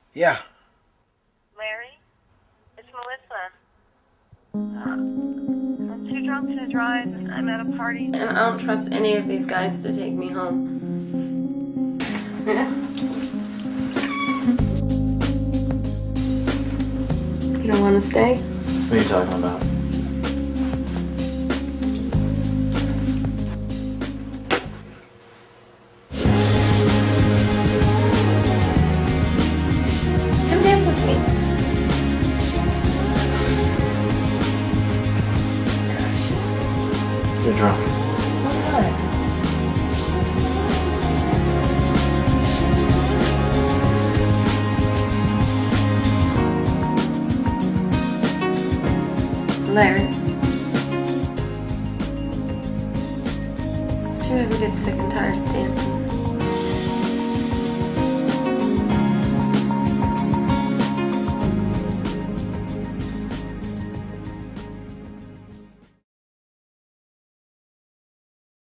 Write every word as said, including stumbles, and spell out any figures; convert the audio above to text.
Yeah. Larry? It's Melissa. Uh, I'm too drunk to drive. I'm at a party. And I don't trust any of these guys to take me home. Yeah. You don't want to stay? What are you talking about? Come dance with me. You're drunk. So good. Larry, do you ever get sick and tired of dancing?